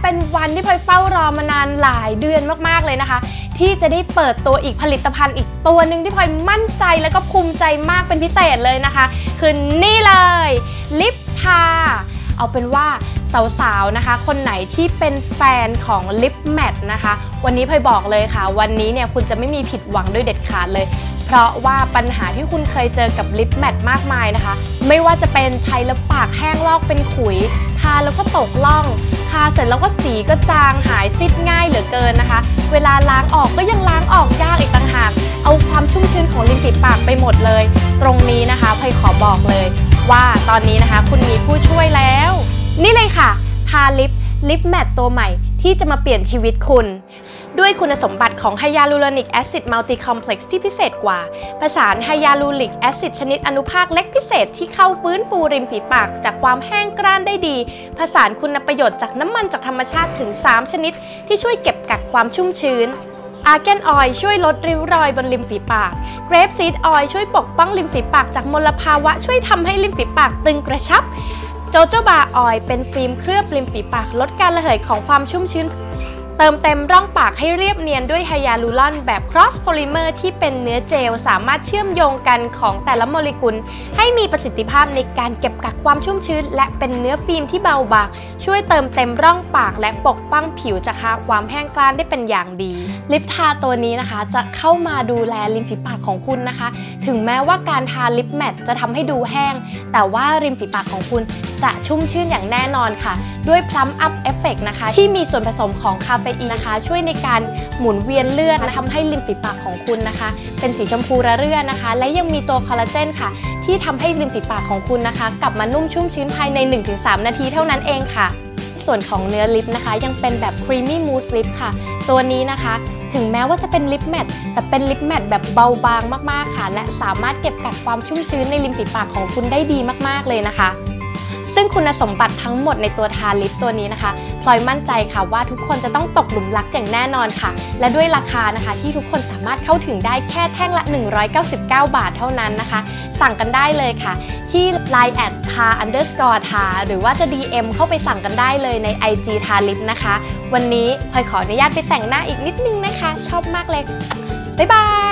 เป็นวันที่พลอยเฝ้ารอมานานหลายเดือนมากๆเลยนะคะที่จะได้เปิดตัวอีกผลิตภัณฑ์อีกตัวหนึ่งที่พลอยมั่นใจแล้วก็ภูมิใจมากเป็นพิเศษเลยนะคะคือนี่เลยลิปทาเอาเป็นว่าสาวๆนะคะคนไหนที่เป็นแฟนของลิปแมทนะคะวันนี้พลอยบอกเลยค่ะวันนี้เนี่ยคุณจะไม่มีผิดหวังด้วยเด็ดขาดเลยเพราะว่าปัญหาที่คุณเคยเจอกับลิปแมทมากมายนะคะไม่ว่าจะเป็นใช้แล้วปากแห้งลอกเป็นขุยทาแล้วก็ตกล่องทาเสร็จแล้วก็สีก็จางหายซีดง่ายเหลือเกินนะคะเวลาล้างออกก็ยังล้างออกยากอีกต่างหากเอาความชุ่มชื้นของริมฝีปากไปหมดเลยตรงนี้นะคะพลอยขอบอกเลยว่าตอนนี้นะคะคุณมีผู้ช่วยแล้วนี่เลยค่ะทาลิปแมทตัวใหม่ที่จะมาเปลี่ยนชีวิตคุณด้วยคุณสมบัติของไฮยาลูโรนิกแอซิดมัลติคอมเพล็กซ์ที่พิเศษกว่าผสานไฮยาลูริกแอซิดชนิดอนุภาคเล็กพิเศษที่เข้าฟื้นฟูริมฝีปากจากความแห้งกร้านได้ดีผสานคุณประโยชน์จากน้ำมันจากธรรมชาติถึง3ชนิดที่ช่วยเก็บกักความชุ่มชื้นอาร์แกนออยล์ช่วยลดริ้วรอยบนริมฝีปากเกรปซีดออยล์ช่วยปกป้องริมฝีปากจากมลภาวะช่วยทำให้ริมฝีปากตึงกระชับโจโจบาออยล์เป็นฟิล์มเคลือบริมฝีปากลดการระเหยของความชุ่มชื้นเติมเต็มร่องปากให้เรียบเนียนด้วยไฮยาลูรอนแบบครอสโพลิเมอร์ที่เป็นเนื้อเจลสามารถเชื่อมโยงกันของแต่ละโมเลกุลให้มีประสิทธิภาพในการเก็บกักความชุ่มชื้นและเป็นเนื้อฟิล์มที่เบาบางช่วยเติมเต็มร่องปากและปกป้องผิวจากความแห้งกร้านได้เป็นอย่างดีลิปทาตัวนี้นะคะจะเข้ามาดูแลริมฝีปากของคุณนะคะถึงแม้ว่าการทาลิปแมทจะทำให้ดูแห้งแต่ว่าริมฝีปากของคุณจะชุ่มชื่นอย่างแน่นอนค่ะด้วยพลัมอัพเอฟเฟกต์นะคะที่มีส่วนผสมของคาเฟอีนนะคะช่วยในการหมุนเวียนเลือดทำให้ริมฝีปากของคุณนะคะเป็นสีชมพูระเรื่อนะคะและยังมีตัวคอลลาเจนค่ะที่ทำให้ริมฝีปากของคุณนะคะกลับมานุ่มชุ่มชื้นภายใน 1-3 นาทีเท่านั้นเองค่ะส่วนของเนื้อลิปนะคะยังเป็นแบบครีมมี่มูสลิปค่ะตัวนี้นะคะถึงแม้ว่าจะเป็นลิปแมทแต่เป็นลิปแมทแบบเบาบางมากๆค่ะและสามารถเก็บกักความชุ่มชื้นในริมฝีปากของคุณได้ดีมากๆเลยนะคะซึ่งคุณสมบัติทั้งหมดในตัวทาลิปตัวนี้นะคะพลอยมั่นใจค่ะว่าทุกคนจะต้องตกหลุมรักอย่างแน่นอนค่ะและด้วยราคานะคะที่ทุกคนสามารถเข้าถึงได้แค่แท่งละ199 บาทเท่านั้นนะคะสั่งกันได้เลยค่ะที่ Line แอดทา_ทาหรือว่าจะ DM เข้าไปสั่งกันได้เลยใน IG ทาลิปนะคะวันนี้พลอยขออนุญาตไปแต่งหน้าอีกนิดนึงนะคะชอบมากเลยบ๊ายบาย